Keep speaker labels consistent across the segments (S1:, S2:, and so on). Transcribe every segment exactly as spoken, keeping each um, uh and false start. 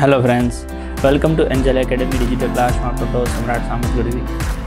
S1: Hello friends, welcome to angel academy digital ક્લાસમાં આપણો સમ્રાટ સામંત ગઢવી.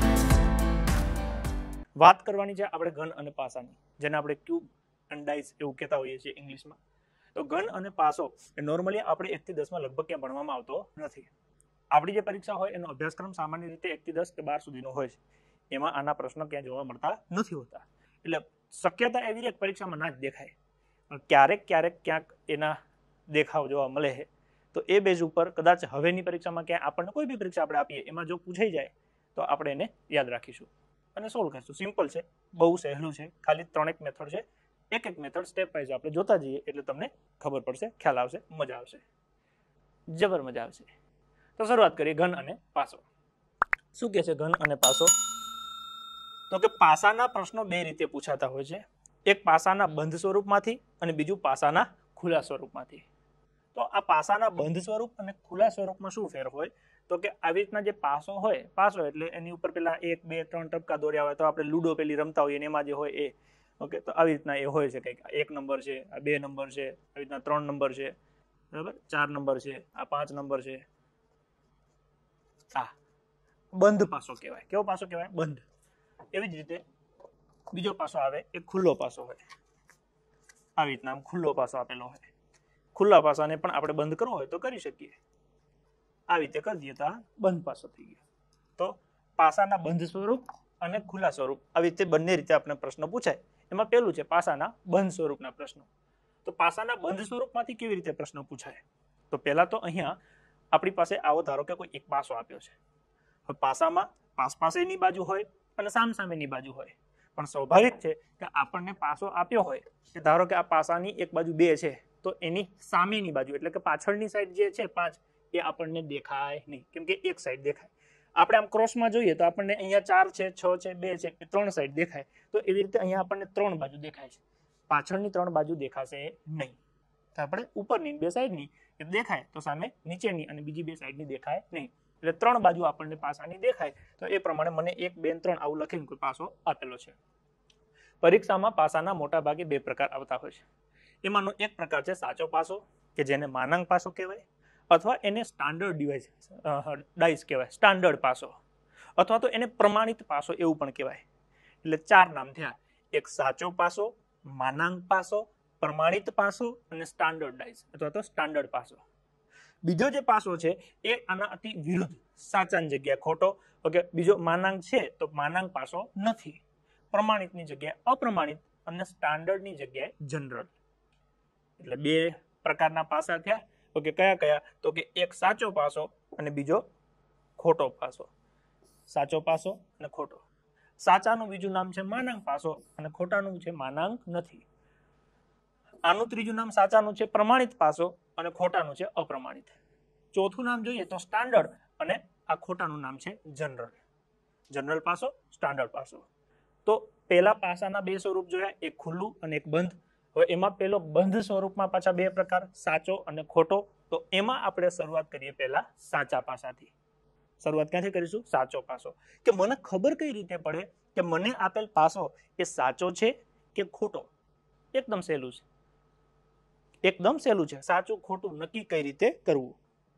S1: વાત કરવાની છે આપણે ઘન અને પાસાની, જેને આપણે ક્યુબ એન્ડ ડાઇસ એવું કહેતા હોઈએ છીએ ઇંગ્લિશમાં. તો ઘન અને પાસો એ નોર્મલી આપણે એકથી દસમાં લગભગ ક્યાં ભણવામાં આવતો નથી. આપણી જે પરીક્ષા હોય એનો અભ્યાસક્રમ સામાન્ય રીતે એકથી દસ કે બાર સુધીનો હોય છે. એમાં આના પ્રશ્નો ક્યાં જોવા મળતા નથી હોતા. એટલે શક્યતા એવી એક પરીક્ષામાં ના જ દેખાય, પણ ક્યારેક ક્યારેક ક્યાંક એના દેખાવ જોવા મળે છે. તો એ બેઝ ઉપર કદાચ હવેની પરીક્ષામાં ક્યાંય આપણને કોઈ બી પરીક્ષા આપણે આપીએ એમાં જો પૂછાઈ જાય તો આપણે એને યાદ રાખીશું અને સોલ્વ કરીશું. સિમ્પલ છે, બહુ સહેલું છે, ખાલી ત્રણેક મેથડ છે. એક એક મેથડ સ્ટેપ વાઇઝ આપણે જોતા જઈએ એટલે તમને ખબર પડશે, ખ્યાલ આવશે, મજા આવશે, જબર મજા આવશે. તો શરૂઆત કરીએ ઘન અને પાસો. શું કહે છે ઘન અને પાસો? તો કે પાસાના પ્રશ્નો બે રીતે પૂછાતા હોય છે. એક પાસાના બંધ સ્વરૂપમાંથી અને બીજું પાસાના ખુલ્લા સ્વરૂપમાંથી. તો આ પાસાના બંધ સ્વરૂપ અને ખુલ્લા સ્વરૂપમાં શું ફેર હોય? તો કે આવી રીતના જે પાસો હોય, પાસો એટલે એની ઉપર પેલા એક બે ત્રણ ટપકા દોર્યા હોય, તો આપણે લૂડો પેલી રમતા હોઈએ એમાં જે હોય એ. ઓકે, તો આવી રીતના એ હોય છે કંઈક. એક નંબર છે, આ બે નંબર છે, આવી રીતના ત્રણ નંબર છે, બરાબર, ચાર નંબર છે, આ પાંચ નંબર છે. આ બંધ પાસો કહેવાય. કેવો પાસો કહેવાય? બંધ. એવી જ રીતે બીજો પાસો આવે એ ખુલ્લો પાસો હોય. આવી રીતના આમ ખુલ્લો પાસો આપેલો હોય. ખુલ્લા પાસાને પણ આપણે બંધ કરવો હોય તો કરી શકીએ. આવી રીતે કરી દઈએ તો આ બંધ પાસો થઈ ગયો. તો પાસાના બંધ સ્વરૂપ અને ખુલ્લા સ્વરૂપ, આવી રીતે બંને રીતે આપણે પ્રશ્ન પૂછાય. એમાં પેલું છે પાસાના બંધ સ્વરૂપના પ્રશ્નો. તો પાસાના બંધ સ્વરૂપમાંથી કેવી રીતે પ્રશ્નો પૂછાય? તો પહેલા તો અહીંયા આપણી પાસે આવો ધારો કે કોઈ એક પાસો આપ્યો છે. હવે પાસામાં પાસ પાસેની બાજુ હોય અને સામ સામેની બાજુ હોય. પણ સ્વાભાવિક છે કે આપણને પાસો આપ્યો હોય કે ધારો કે આ પાસાની એક બાજુ બે છે, તો એની સામેની બાજુ એટલે કે પાછળની સાઈડ જે છે પાંચ, એ આપણને દેખાય નહીં, કેમ કે એક સાઈડ દેખાય. આપણે આમ ક્રોસમાં જોઈએ તો આપણને અહીંયા ચાર છે, છ છે, બે છે, એ ત્રણ સાઈડ દેખાય. તો એવી રીતે અહીંયા આપણને ત્રણ બાજુ દેખાય છે. પાછળની ત્રણ બાજુ દેખાશે નહીં. તો આપણે ઉપરની બે સાઈડની એ દેખાય, તો સામે નીચેની અને બીજી બે સાઈડની દેખાય નહીં. એટલે ત્રણ બાજુ આપણને પાસાની દેખાય. તો એ પ્રમાણે મને એક બે ત્રણ આવું લખીને કોઈ પાસો આપેલો છે. પરીક્ષામાં પાસાના મોટા ભાગે બે પ્રકાર આવતા હોય છે. એમાંનો એક પ્રકાર છે સાચો પાસો, કે જેને માનાંક પાસો કહેવાય, અથવા એને સ્ટાન્ડર્ડ ડિવાઇસ ડાઇસ કહેવાય, સ્ટાન્ડર્ડ પાસો, અથવા તો એને પ્રમાણિત પાસો એવું પણ કહેવાય. એટલે ચાર નામ થયા: એક સાચો પાસો, માનાંક પાસો, પ્રમાણિત પાસો અને સ્ટાન્ડર્ડ ડાઇસ અથવા તો સ્ટાન્ડર્ડ પાસો. બીજો જે પાસો છે એ આના અતિ વિરુદ્ધ, સાચાની જગ્યાએ ખોટો. ઓકે, બીજો માનાંક છે તો માનાંક પાસો નથી, પ્રમાણિતની જગ્યાએ અપ્રમાણિત અને સ્ટાન્ડર્ડની જગ્યાએ જનરલ. એટલે બે પ્રકારના પાસા થયા. ઓકે, કયા કયા? તો કે એક સાચો પાસો અને બીજો ખોટો પાસો. સાચો પાસો અને ખોટો. સાચાનું બીજું નામ છે માનાંક પાસો અને ખોટાનું છે માનાંક નથી. આનું ત્રીજું નામ સાચાનું છે પ્રમાણિત પાસો અને ખોટાનું છે અપ્રમાણિત. ચોથું નામ જોઈએ તો સ્ટાન્ડર્ડ અને આ ખોટાનું નામ છે જનરલ. જનરલ પાસો, સ્ટાન્ડર્ડ પાસો. તો પહેલા પાસાના બે સ્વરૂપ જોયા, એક ખુલ્લું અને એક બંધ. હવે એમાં પેલો બંધ સ્વરૂપમાં પાછા બે પ્રકાર, સાચો અને ખોટો. તો એમાં આપણે શરૂઆત કરીએ પહેલા સાચા પાસાથી. શરૂઆત ક્યાંથી કરીશું? સાચો પાસો. કે મને ખબર કઈ રીતે પડે કે મને આપેલ પાસો એ સાચો છે કે ખોટો? એકદમ સહેલું છે, એકદમ સહેલું છે. સાચું ખોટું નક્કી કઈ રીતે કરવું?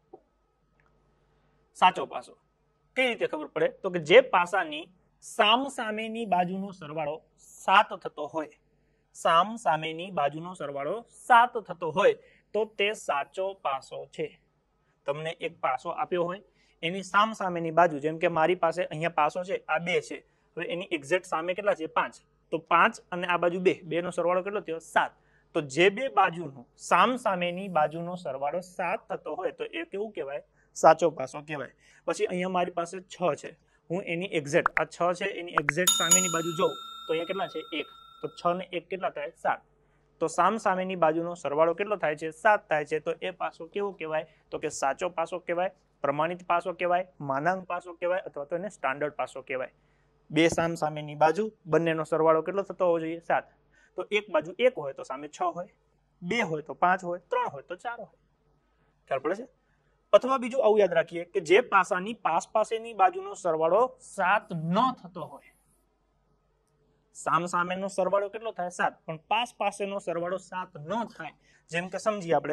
S1: સાચો પાસો કઈ રીતે ખબર પડે? તો કે જે પાસાની સામ સામેની બાજુનો સરવાળો સાત થતો હોય, સામ સામેની બાજુનો સરવાળો સાત થતો હોય તો તે સાચો પાસો છે. તમને એક પાસો આપ્યો હોય, એની સામ સામેની બાજુ, જેમ કે મારી પાસે અહીંયા પાસો છે, આ બે છે. હવે એની એક્ઝેક્ટ સામે કેટલા છે? પાંચ. તો પાંચ અને આ બાજુ બે, બે નો સરવાળો કેટલો થયો? સાત. તો જે બે બાજુનો સામ સામેની બાજુનો સરવાળો સાત થતો હોય તો એ કેવું કહેવાય? સાચો પાસો કહેવાય. પછી અહીંયા મારી પાસે છ છે, હું એની એક્ઝેક્ટ, આ છ છે એની એક્ઝેક્ટ સામેની બાજુ જોઉં તો અહીંયા કેટલા છે? એક. તો છ ને એક કેટલા થાય? સાત. તો સામ સામેની બાજુનો સરવાળો કેટલો થાય છે? સાત થાય છે. તો એ પાસો કેવો કહેવાય? તો કે સાચો પાસો કહેવાય, પ્રમાણિત પાસો કહેવાય, માનાંક પાસો કહેવાય, અથવા તો એને સ્ટાન્ડર્ડ પાસો કહેવાય. બે સામ સામેની બાજુ, બંનેનો સરવાળો કેટલો થતો હોવો જોઈએ? સાત. તો એક બાજુ એક હોય તો સામે છ હોય, બે હોય તો પાંચ હોય, ત્રણ હોય તો ચાર હોય. ખ્યાલ પડે છે? અથવા બીજું આવું યાદ રાખીએ કે જે પાસાની પાસ પાસેની બાજુનો સરવાળો સાત ન થતો હોય, સામ સામેનો સરવાળો કેટલો થાય? સાત. પણ પાસ પાસેનો સરવાળો સાત ન થાય. જેમ કે સમજીએ આપણે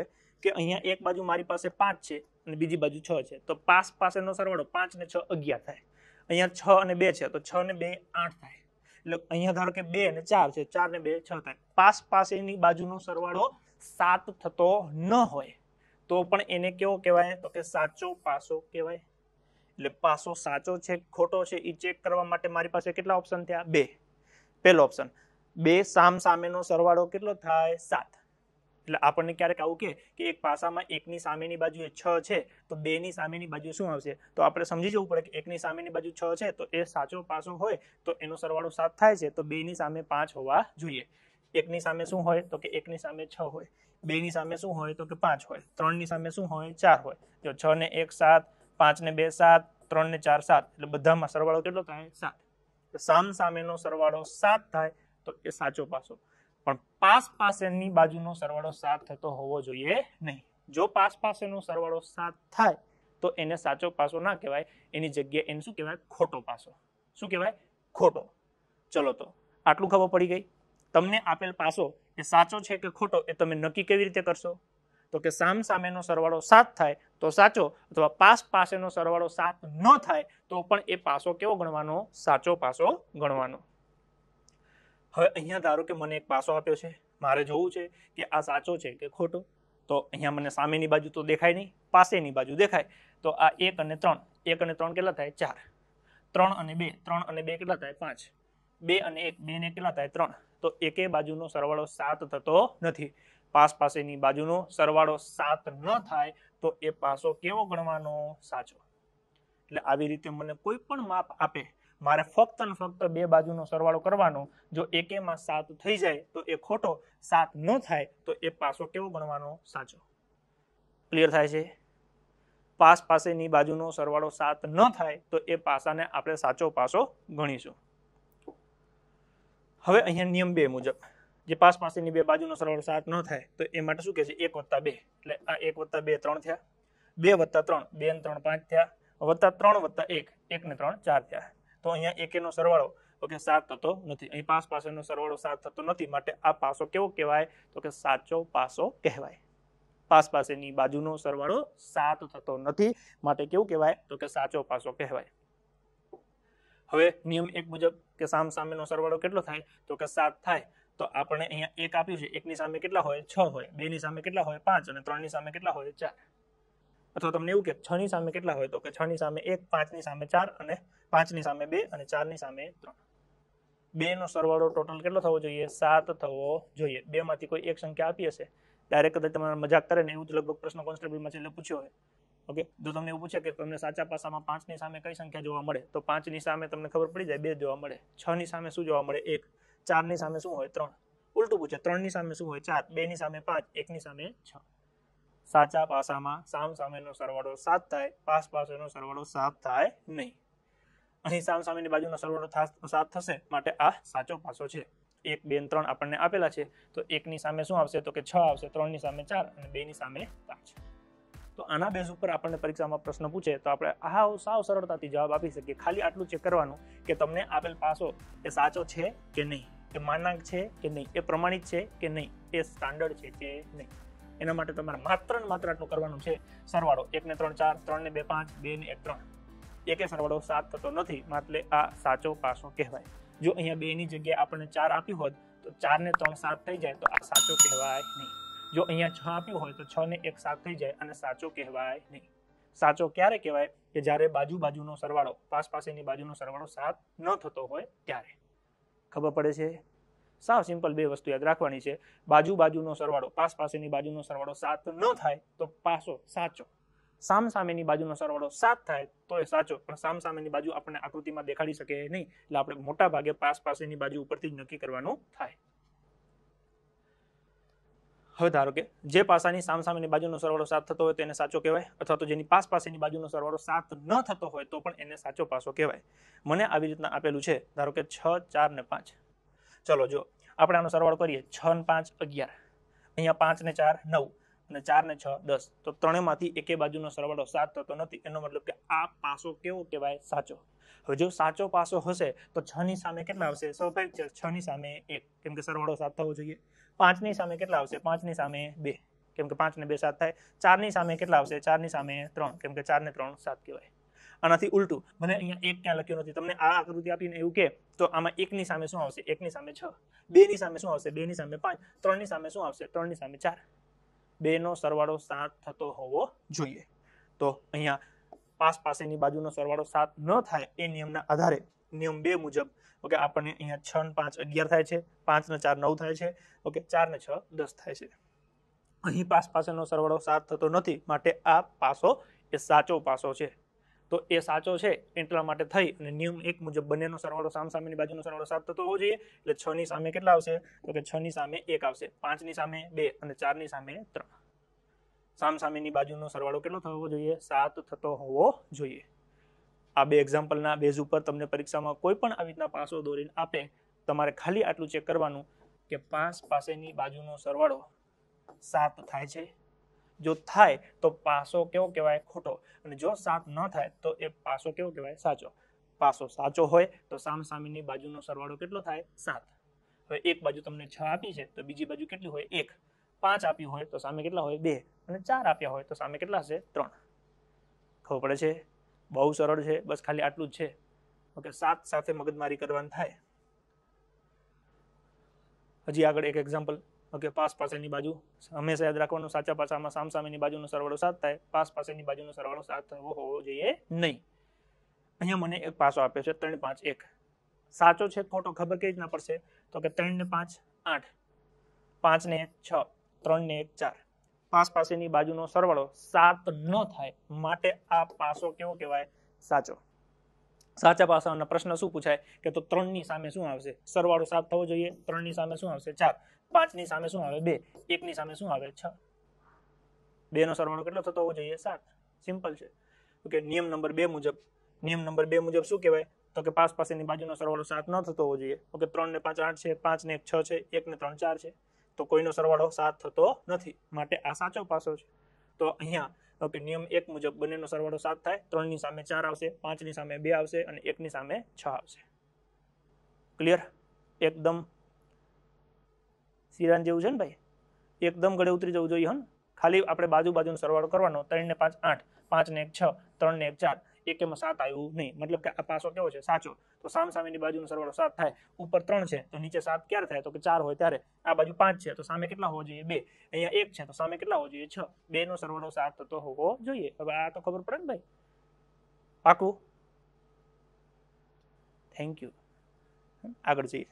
S1: કે અહીંયા એક બાજુ મારી પાસે પાંચ છે અને બીજી બાજુ છ છે, તો પાસ પાસેનો સરવાળો પાંચ ને છ અગિયાર થાય. અહીંયા છ અને બે છે તો છ ને બે આઠ થાય. એટલે અહીંયા ધારો કે બે અને ચાર છે, ચાર ને બે છ થાય. પાસ પાસેની બાજુનો સરવાળો સાત થતો ન હોય તો પણ એને કેવો કહેવાય? તો કે સાચો પાસો કહેવાય. એટલે પાસો સાચો છે ખોટો છે એ ચેક કરવા માટે મારી પાસે કેટલા ઓપ્શન થયા? બે. પહેલો ઓપ્શન, બે સામ સામેનો સરવાળો કેટલો થાય? સાત. એટલે આપણને ક્યારેક આવું કે કે એક પાસામાં એકની સામેની બાજુ છ છે તો બે ની સામેની બાજુ શું આવશે? તો આપણે સમજી જવું પડે કે એકની સામેની બાજુ છ છે તો એ સાચો પાસો હોય તો એનો સરવાળો સાત થાય છે, તો બે ની સામે પાંચ હોવા જોઈએ. એકની સામે શું હોય? તો કે એકની સામે છ હોય. બે ની સામે શું હોય? તો કે પાંચ હોય. ત્રણ ની સામે શું હોય? ચાર હોય. જો છ ને એક સાત, પાંચ ને બે સાત, ત્રણ ને ચાર સાત, એટલે બધામાં સરવાળો કેટલો થાય? સાત. સામ સામેનો સરવાળો સાત થાય તો એ સાચો પાસો. પણ પાસ પાસેની બાજુનો સરવાળો સાત થતો હોવો જોઈએ નહીં. જો પાસ પાસેનો સરવાળો સાત થાય તો એને સાચો પાસો ના કહેવાય, એની જગ્યાએ એને શું કહેવાય? ખોટો પાસો. શું કહેવાય? ખોટો. ચલો તો આટલું ખબર પડી ગઈ. તમને આપેલ પાસો એ સાચો છે કે ખોટો એ તમે નક્કી કેવી રીતે કરશો? તો કે સામ સામેનો સરવાળો સાત થાય તો સાચો, અથવા પાસ પાસેનો સરવાળો સાત ન થાય તો પણ એ પાસો કેવો ગણવાનો? સાચો પાસો ગણવાનો. હવે અહીંયા ધારો કે મને એક પાસો આપ્યો છે, મારે જોવું છે કે આ સાચો છે કે ખોટો. તો અહીંયા મને સામેની બાજુ તો દેખાય નહીં, પાસેની બાજુ દેખાય. તો આ એક અને ત્રણ, એક અને ત્રણ કેટલા થાય? ચાર. ત્રણ અને બે, ત્રણ અને બે કેટલા થાય? પાંચ. બે અને એક, બે ને કેટલા થાય? ત્રણ. તો એકે બાજુનો સરવાળો સાત થતો નથી. પાસ પાસેની બાજુનો સરવાળો સાત ન થાય તો એ પાસો કેવો ગણવાનો? સાચો. એટલે આવી રીતે મને કોઈ પણ માપ આપે, મારે ફક્ત ને ફક્ત બે બાજુનો સરવાળો કરવાનો. જો એકેમાં સાત થઈ જાય તો એ ખોટો, સાત ન થાય તો એ પાસો કેવો ગણવાનો? સાચો. ક્લિયર થાય છે? પાસ પાસેની બાજુનો સરવાળો સાત ન થાય તો એ પાસાને આપણે સાચો પાસો ગણીશું. હવે અહીંયા નિયમ બે મુજબ જે પાસ પાસેની બે બાજુનો સરવાળો સાત ન થાય તો એ માટે શું કહે છે? એક વત્તા બે. એટલે આ એક વત્તા બે ત્રણ થયા, બે વત્તા ત્રણ, બે ને ત્રણ પાંચ થયા, વત્તા ત્રણ વત્તા એક, એક ને ત્રણ ચાર થયા. તો અહીંયા એકેનો સરવાળો તો કે સાત થતો નથી. અહીં પાસ પાસેનો સરવાળો સાત થતો નથી, માટે આ પાસો કેવો કહેવાય? તો કે સાચો પાસો કહેવાય. પાસ પાસેની બાજુનો સરવાળો સાત થતો નથી, માટે કેવું કહેવાય? તો કે સાચો પાસો કહેવાય. હવે નિયમ એક મુજબ કે સામ સામેનો સરવાળો કેટલો થાય? તો કે સાત થાય. તો આપણે અહીંયા એક આપ્યું છે, એકની સામે કેટલા હોય? છ હોય. બે ની સામે કેટલા હોય? પાંચ. અને ત્રણ ની સામે કેટલા હોય? ચાર. અથવા તમને એવું કે છ ની સામે કેટલા હોય? તો કે છ ની સામે એક, પાંચ ની સામે ચાર, અને પાંચ ની સામે બે, અને ચાર ની સામે ત્રણ. બે નો સરવાળો ટોટલ કેટલો થવો જોઈએ? સાત થવો જોઈએ. બે માંથી કોઈ એક સંખ્યા આપી હશે, ડાયરેક્ટ કદાચ તમારે મજાક કરે ને એવું જ લગભગ પ્રશ્ન કોન્સ્ટેબલમાં છેલ્લે પૂછ્યો હોય. ઓકે, જો તમને એવું પૂછે કે તમને સાચા પાસામાં પાંચ ની સામે કઈ સંખ્યા જોવા મળે, તો પાંચ ની સામે તમને ખબર પડી જાય બે જોવા મળે. છ ની સામે શું જોવા મળે? એક. ચાર ની સામે શું હોય? ત્રણ. ઉલટું પૂછે, ત્રણ ની સામે શું હોય? ચાર. બે ની સામે પાંચ, એક ની સામે છ. સાચા પાસામાં સામ સામેનો સરવાળો સાત થાય, પાસ પાસેનો સરવાળો સાત થાય નહીં. અહીં સામ સામેની બાજુનો સરવાળો સાત થશે, માટે આ સાચો પાસો છે. એક, બે, ત્રણ આપણને આપેલા છે, તો એકની સામે શું આવશે? તો કે છ આવશે, ત્રણ ની સામે ચાર, અને બે ની સામે પાંચ. તો આના બેઝ ઉપર આપણને પરીક્ષામાં પ્રશ્ન પૂછે તો આપણે આ સાવ સરળતાથી જવાબ આપી શકીએ. ખાલી આટલું ચેક કરવાનું કે તમને આપેલ પાસો એ સાચો છે કે નહીં, એ માનાંક છે કે નહીં, એ પ્રમાણિત છે કે નહીં, એ સ્ટાન્ડર્ડ છે કે નહીં. એના માટે તમારે માત્ર ને માત્ર આટલું કરવાનું છે. સરવાળો એક ને ત્રણ ચાર, ત્રણ ને બે પાંચ, બે ને એક ત્રણ. એકે સરવાળો સાત થતો નથી, એટલે આ સાચો પાસો કહેવાય. જો અહીંયા બે ની જગ્યાએ આપણને ચાર આપ્યું હોત તો ચાર ને ત્રણ સાત થઈ જાય તો આ સાચો કહેવાય નહીં. જો અહીંયા છ આપ્યું હોય તો છ ને એક સાત થઈ જાય અને સાચો કહેવાય નહીં. સાચો ક્યારે કહેવાય? કે જ્યારે બાજુ બાજુનો સરવાળો, પાસ પાસેની બાજુનો સરવાળો સાત ન થતો હોય ત્યારે. ખબર પડે છે? સાવ સિમ્પલ બે વસ્તુ યાદ રાખવાની છે. બાજુ બાજુનો સરવાળો, પાસ પાસેની બાજુનો સરવાળો સાત ન થાય તો પાસો સાચો. સામ સામેની બાજુનો સરવાળો સાત થાય તો એ સાચો, પણ સામ સામેની બાજુ આપણને આકૃતિમાં દેખાડી શકે નહીં, એટલે આપણે મોટા ભાગે પાસ પાસેની બાજુ ઉપરથી જ નક્કી કરવાનું થાય. હવે ધારો કે જે પાસાની સામ સામેની બાજુનો સરવાળો સાત થતો હોય તો એને સાચો કહેવાય, અથવા તો જેની પાસ પાસેની બાજુનો સરવાળો સાત ન થતો હોય તો પણ એને સાચો પાસો કહેવાય. મને આવી રીતના આપેલું છે, ધારો કે છ, ચાર ને પાંચ. ચલો જો આપણે આનો સરવાળો કરીએ, છ ને પાંચ અગિયાર, અહીંયા પાંચ ને ચાર નવ, અને ચાર ને છ દસ. તો ત્રણેયમાંથી એકે બાજુનો સરવાળો સાત થતો નથી, એનો મતલબ કે આ પાસો કેવો કહેવાય? સાચો. હવે જો સાચો પાસો હશે તો છ ની સામે કેટલા આવશે? સ્વાભાવિક છે, છ ની સામે એક, કેમ કે સરવાળો સાત થવો જોઈએ. પાંચ ની સામે કેટલા આવશે? પાંચ ની સામે બે. કેમ કે પાંચ ને બે સાત થાય. ચાર ની સામે કેટલા આવશે? ચાર ની સામે ત્રણ, કેમ કે ચાર ને ત્રણ સાત કહેવાય. આનાથી ઉલટું મને અહીંયા એક ક્યાં લખ્યું નથી, તમને આ આકૃતિ આપીને એવું કે તો આમાં એક ની સામે શું આવશે? એક ની સામે છ. બે ની સામે શું આવશે? બે ની સામે પાંચ. ત્રણ ની સામે શું આવશે? ત્રણ ની સામે ચાર. બે નો સરવાળો સાત થતો હોવો જોઈએ. તો અહીંયા પાસ પાસેની બાજુનો સરવાળો સાત ન થાય એ નિયમના આધારે નિયમ બે મુજબ ઓકે આપણને અહીંયા છ ને પાંચ અગિયાર થાય છે, પાંચ ને ચાર નવ થાય છે, ઓકે ચાર ને છ દસ થાય છે. અહીં પાસ પાસેનો સરવાળો સાત થતો નથી, માટે આ પાસો એ સાચો પાસો છે. તો એ સાચો છે એટલા માટે થઈ અને નિયમ એક મુજબ બંનેનો સરવાળો સામસામેની બાજુનો સરવાળો સાત થતો હોવો જોઈએ. એટલે છ ની સામે કેટલા આવશે? તો કે છ ની સામે એક આવશે, પાંચ ની સામે બે અને ચાર ની સામે ત્રણ. સામસામેની બાજુનો સરવાળો કેટલો થવો જોઈએ? સાત થતો હોવો જોઈએ. આ બે એક્ઝામ્પલના બેઝ ઉપર તમને પરીક્ષામાં કોઈ પણ આવી રીતના પાસો દોરીને આપે, તમારે ખાલી આટલું ચેક કરવાનું કે પાસ પાસેની બાજુનો સરવાળો સાત થાય છે. જો થાય તો પાસો કેવો કહેવાય? ખોટો. અને જો સાત ન થાય તો એ પાસો કેવો કહેવાય? સાચો. પાસો સાચો હોય તો સામસામેની બાજુનો સરવાળો કેટલો થાય? સાત. હવે એક બાજુ તમને છ આપી છે તો બીજી બાજુ કેટલી હોય? એક. પાંચ આપ્યું હોય તો સામે કેટલા હોય? બે. અને ચાર આપ્યા હોય તો સામે કેટલા હશે? ત્રણ. ખબર પડે છે? બહુ સરળ છે, બસ ખાલી આટલું જ છે. ઓકે, સાત સાથે મગજમારી કરવાની થાય. હજી આગળ એક એક્ઝામ્પલ. ઓકે, પાસ પાસેની બાજુ હંમેશા યાદ રાખવાનું, સાચા પાસામાં સામસામેની બાજુનો સરવાળો સાત થાય, પાસ પાસેની બાજુનો સરવાળો સાત થવો હોવો જોઈએ નહીં. અહીંયા મને એક પાસો આપ્યો છે ત્રણ પાંચ એક. સાચો છે ખોટો ખબર કેવી રીતના પડશે? તો કે ત્રણ ને પાંચ આઠ, પાંચ ને એક છ, ત્રણ ને એક ચાર. પાસ પાસેની બાજુનો સરવાળો સાત ન થાય, માટે આ પાસો કેવો કહેવાય? સાચો. સાચા પાસાના પ્રશ્ન શું પૂછાય કે તો ત્રણ ની સામે શું આવશે? સરવાળો સાત થવો જોઈએ. ત્રણ ની સામે શું આવશે? ચાર. પાંચ ની સામે શું આવે? બે. એક ની સામે શું આવે? છ. બે નો સરવાળો કેટલો થતો હોવો જોઈએ? સાત. સિમ્પલ છે. ઓકે, નિયમ નંબર બે મુજબ નિયમ નંબર બે મુજબ શું કહેવાય? તો કે પાસ પાસેની બાજુનો સરવાળો સાત ન થતો હોવો જોઈએ. ઓકે, ત્રણ ને પાંચ આઠ છે, પાંચ ને એક છ છે, એક ને ત્રણ ચાર છે. તો કોઈનો સરવાળો સાત થતો નથી, માટે આ સાચો પાસો છે. તો અહીંયા ઓકે નિયમ એક મુજબ બંનેનો સરવાળો સાત થાય. ત્રણ ની સામે ચાર આવશે, પાંચ ની સામે બે આવશે અને એક ની સામે છ આવશે. ક્લિયર? એકદમ સિરાન જેવું છે ને ભાઈ? એકદમ ગળે ઉતરી જવું જોઈએ. હન, ખાલી આપણે બાજુ બાજુનો સરવાળો કરવાનો. ત્રણ ને પાંચ આઠ, પાંચ ને એક છ, ત્રણ ને એક ચાર, એકેમાં સાત આવ્યું નહીં, મતલબ કે આ પાસો કેવો છે? સાચો. તો સામસામેની બાજુનો સરવાળો સાત થાય. ઉપર ત્રણ છે તો નીચે સાત ક્યારે થાય? તો કે ચાર હોય ત્યારે. આ બાજુ પાંચ છે તો સામે કેટલા હોવો જોઈએ? બે. અહીંયા એક છે તો સામે કેટલા હોવો જોઈએ? છ. બે નો સરવાળો સાત થતો હોવો જોઈએ. હવે આ તો ખબર પડે ને ભાઈ? પાકું? Thank you. આગળ જઈએ.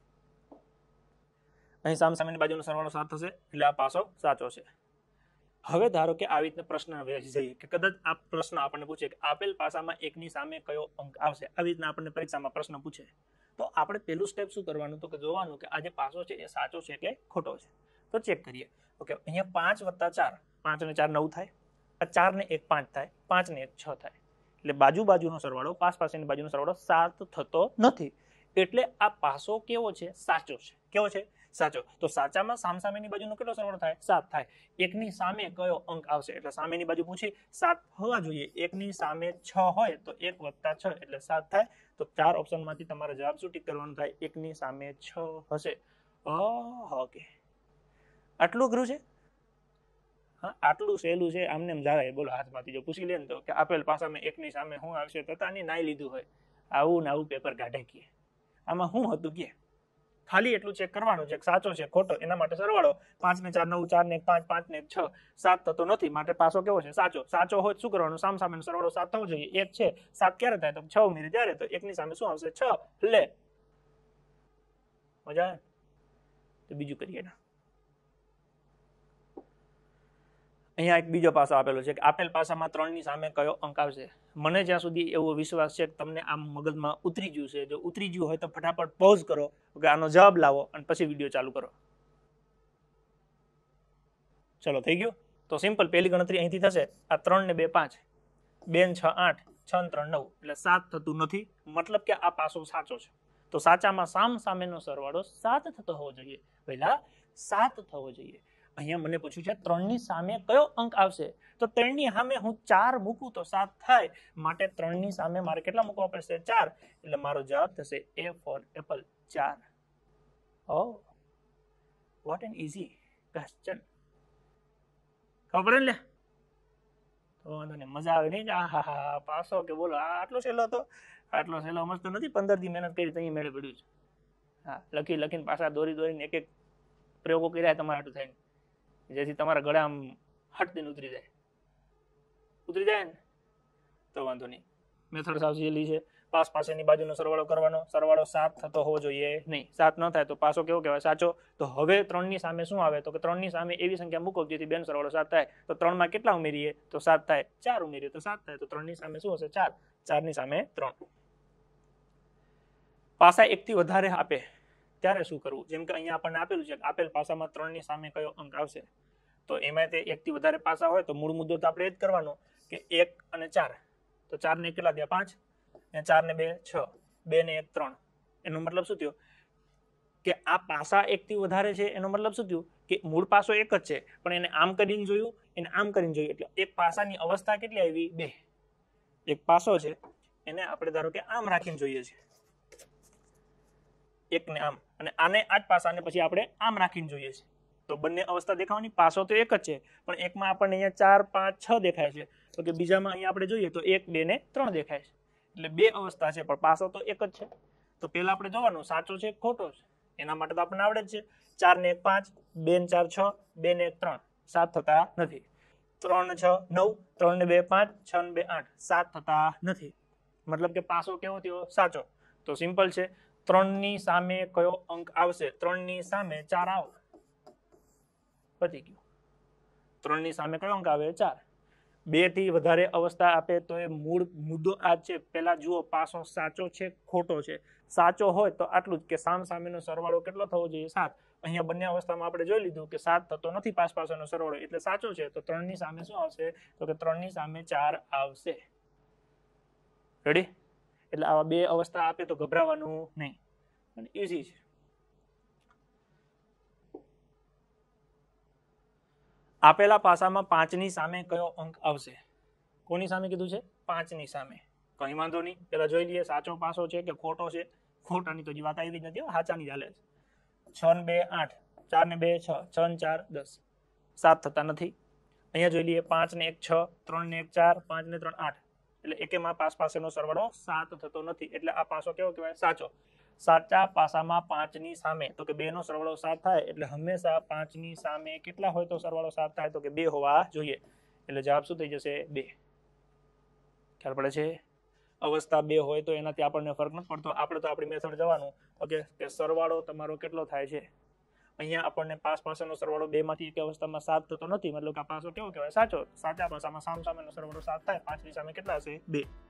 S1: અહીં સામસામેની બાજુનો સરવાળો સાત થશે એટલે આ પાસો સાચો છે. હવે ધારો કે આવી રીતના પ્રશ્ન જઈએ કે કદાચ આ પ્રશ્ન આપણને પૂછે કે આપેલ પાસામાં એકની સામે કયો અંક આવશે. આવી રીતના આપણને પરીક્ષામાં પ્રશ્ન પૂછે તો આપણે પહેલું સ્ટેપ શું કરવાનું? તો કે જોવાનું કે આ જે પાસો છે એ સાચો છે કે ખોટો છે. તો ચેક કરીએ. ઓકે, અહીંયા પાંચ વત્તા ચાર, પાંચ ને ચાર નવ થાય. આ ચાર ને એક પાંચ થાય, પાંચ ને એક છ થાય. એટલે બાજુ બાજુનો સરવાળો, પાસ પાસેની બાજુનો સરવાળો સાત થતો નથી. એટલે આ પાસો કેવો છે? સાચો છે. કેવો છે? સાચો. તો સાચામાં સામસામેની બાજુનો કેટલો સરવાળો થાય? સાત થાય. એકની સામે કયો અંક આવશે? એટલે સામેની બાજુ પૂછી, સાત હોવા જોઈએ. એકની સામે છ હોય તો એક વત્તા છ એટલે સાત થાય. તો ચાર ઓપ્શનમાંથી તમારે જવાબ શું ટીક કરવાનું થાય? એકની સામે છ હશે. ઓકે, આટલું અઘરું છે? હા, આટલું સહેલું છે. આમને એમ જાય બોલો હાથમાંથી જો પૂછી લે ને તો કે આપેલ પાસામાં એકની સામે શું આવશે? તતાની નાઈ લીધું હોય. આવું ને આવું પેપર કાઢે કે આમાં શું હતું કે ખાલી એટલું ચેક કરવાનું છે સાચો છે ખોટો. એના માટે સરવાળો પાંચ ને ચાર નવ, ચાર ને એક પાંચ, પાંચ ને એક છ, સાત થતો નથી, માટે પાસો કેવો છે? સાચો. સાચો હોય શું કરવાનું? સામ સામેનો સરવાળો સાત થવો જોઈએ. એક છે, સાત ક્યારે થાય? તો છ ઉમેરી ત્યારે. તો એકની સામે શું આવશે? છ. લે મજા આવે તો બીજું કરીએ ને. અહીંયા એક બીજો પાસો આપેલો છે કે આપેલ પાસામાં ત્રણ ની સામે કયો અંક આવશે. મને જ્યાં સુધી એવો વિશ્વાસ છે કે તમને આમ મગજમાં ઉતરી ગયું છે. જો ઉતરી ગયું હોય તો ફટાફટ પોઝ કરો કે આનો જવાબ લાવો અને પછી વિડીયો ચાલુ કરો. ચલો, થઈ ગયું? તો સિમ્પલ પહેલી ગણતરી અહીંથી થશે. આ ત્રણ ને બે પાંચ, બે ને છ આઠ, છ ને ત્રણ નવ એટલે સાત થતું નથી, મતલબ કે આ પાસો સાચો છે. તો સાચામાં સામ સામેનો સરવાળો સાત થતો હોવો જોઈએ. પહેલા સાત થવો જોઈએ. અહીંયા મને પૂછ્યું છે ત્રણ ની સામે કયો અંક આવશે? તો ત્રણ ની સામે હું ચાર મૂકું તો સાત થાય, માટે ત્રણ ની સામે મારે કેટલા મૂકવા પડશે? ચાર. એટલે મારો જવાબ થશે એ ફોર એપલ, ચાર. O what an easy question. ખબર પડે ને? તો વાંધો નહીં, મજા આવે નહીં? આ હા હા પાસો કે બોલો આ આટલો સહેલો હતો, આટલો સહેલો મસ્ત નથી. પંદર દી મહેનત કરી ત્યાં મેળે પડ્યું છે. હા, લખી લખીને પાછા દોરી દોરીને એક એક પ્રયોગો કર્યા તમારા હાટું થઈને, જેથી તમારા ગળા આમ હટતીને ઉતરી જાય. ઉતરી જાય ને તો વાંધો નહીં. મેથડ સાવ સહેલી છે. પાસ પાસેની બાજુનો સરવાળો કરવાનો. સરવાળો સાત થતો હોવો જોઈએ નહીં. સાત ન થાય તો પાસો કેવો કહેવાય? સાચો. તો હવે ત્રણની સામે શું આવે? તો કે ત્રણની સામે એવી સંખ્યા મૂકો જેથી બેનો સરવાળો સાત થાય. તો ત્રણમાં કેટલા ઉમેરીએ? તો સાત થાય. ચાર ઉમેરીએ તો સાત થાય. તો ત્રણની સામે શું હશે? ચાર. ચારની સામે ત્રણ. પાસા એકથી વધારે આપે ત્યારે શું કરવું? જેમ કે અહીંયા આપણને આપેલું છે આપેલ પાસામાં ત્રણની સામે કયો અંક આવશે, તો એમાં તે એકથી વધારે પાસા હોય તો મૂળ મુદ્દો તો આપણે એ જ કરવાનો કે એક અને ચાર. તો ચાર ને કેટલા થયા? પાંચ. અને ચાર ને બે છ. બે ને એક ત્રણ. એનો મતલબ શું થયો? કે આ પાસા એકથી વધારે છે. એનો મતલબ શું થયું? કે મૂળ પાસો એક જ છે, પણ એને આમ કરીને જોયું, એને આમ કરીને જોયું, એટલે એક પાસાની અવસ્થા કેટલી આવી? બે. એક પાસો છે એને આપણે ધારો કે આમ રાખીને જોઈએ છે, એકને આમ, અને આને આ જ પાસાને પછી આપણે આમ રાખીને જોઈએ છે. તો બંને અવસ્થા દેખાવાની. પાસો તો એક જ છે, પણ એકમાં આપણને અહીંયા ચાર પાંચ છ દેખાય છે, તો કે બીજામાં અહીંયા આપણે જોઈએ તો એક બે ને ત્રણ દેખાય છે. એટલે બે અવસ્થા છે પણ પાસો તો એક જ છે. તો પેલા આપણે જોવાનું સાચો છે ખોટો છે. એના માટે તો આપણને આવડે જ છે. ચાર ને એક પાંચ, બે ને ચાર છ, બે ને એક ત્રણ, સાત થતા નથી. ત્રણ ને છ નવ, ત્રણ ને બે પાંચ, છ ને બે આઠ, સાત થતા નથી. મતલબ કે પાસો કેવો થયો? સાચો. તો સિમ્પલ છે. ત્રણની સામે કયો અંક આવશે? ત્રણની સામે ચાર આવે. પતી ગયું. ત્રણની સામે કયો અંક આવે? ચાર. બે થી વધારે અવસ્થા આપે તો એ મૂળ મુદ્દો આ છે. પેલા જુઓ પાસો સાચો છે ખોટો છે. સાચો હોય તો આટલું જ કે સામ સામેનો સરવાળો કેટલો થવો જોઈએ? સાત. અહીંયા બંને અવસ્થામાં આપણે જોઈ લીધું કે સાત થતો નથી પાસ પાસેનો સરવાળો, એટલે સાચો છે. તો ત્રણની સામે શું આવશે? તો કે ત્રણની સામે ચાર આવશે. રેડી? એટલે આવા બે અવસ્થા આપે તો ગભરાવાનું નહીં, અને ઈઝી છે. આપેલા પાસામાં પાંચની સામે કયો અંક આવશે? કોની સામે કીધું છે? પાંચની સામે. કઈ વાંધો નહીં, પેલા જોઈ લઈએ સાચો પાસો છે કે ખોટો છે. ખોટાની તો વાત આવી જ નથી, સાચાની ચાલે છે. છ ને બે આઠ, ચાર ને બે છ, છ ને ચાર દસ, સાત થતા નથી. અહીંયા જોઈ લઈએ પાંચ ને એક છ, ત્રણ ને એક ચાર, પાંચ ને ત્રણ આઠ, એટલે એકેમાં પાસ પાસેનો સરવાળો સાત થતો નથી. એટલે આ પાસો કેવો કહેવાય? સાચો. સાચા પાસામાં પાંચની સામે, તો કે બે નો સરવાળો સાત થાય, એટલે હંમેશા પાંચની સામે કેટલા હોય તો સરવાળો સાત થાય? તો કે બે હોવા જોઈએ. એટલે જવાબ શું થઈ જશે? બે. ખ્યાલ પડે છે? અવસ્થા બે હોય તો એનાથી આપણને ફરક નથી પડતો. આપણે તો આપણી મેથડ જવાનું ઓકે કે સરવાળો તમારો કેટલો થાય છે. અહીંયા આપણને પાસ પાસેનો સરવાળો બે માંથી એક અવસ્થામાં સાત થતો નથી, મતલબ કે આ પાસો કેવો કહેવાય? સાચો. સાચા પાસામાં સામ સામેનો સરવાળો સાત થાય. પાંચની સામે કેટલા હશે? બે.